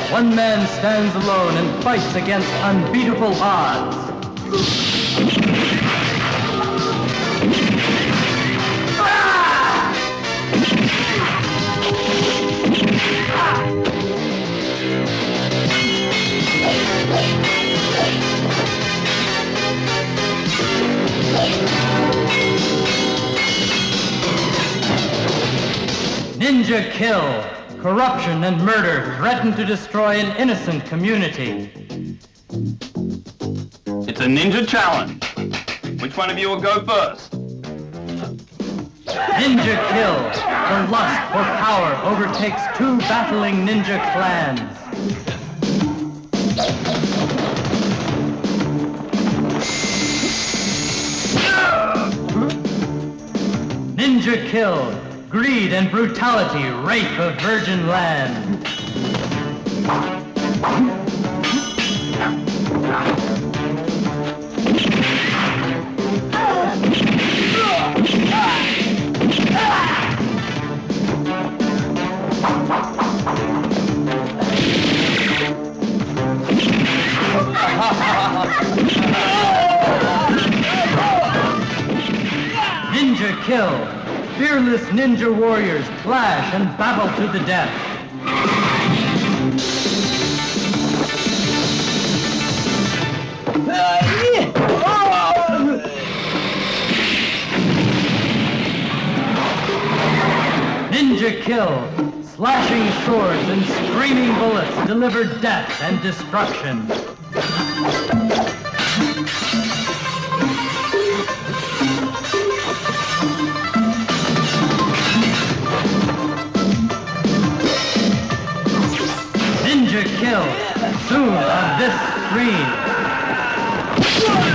One man stands alone and fights against unbeatable odds. Ninja kill. Corruption and murder threaten to destroy an innocent community. It's a ninja challenge. Which one of you will go first? Ninja kill. The lust for power overtakes two battling ninja clans. Ninja kill. Greed and brutality rape a virgin land. Ninja kill. Fearless ninja warriors clash and battle to the death. Ninja kill. Slashing swords and screaming bullets deliver death and destruction. Ninja kill, soon on this screen.